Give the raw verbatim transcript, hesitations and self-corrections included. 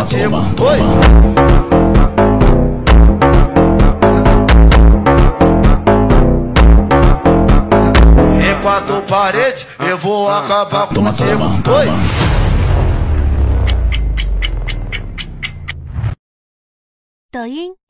contigo. Oi. Em quatro paredes eu vou acabar contigo. Oi. 抖音。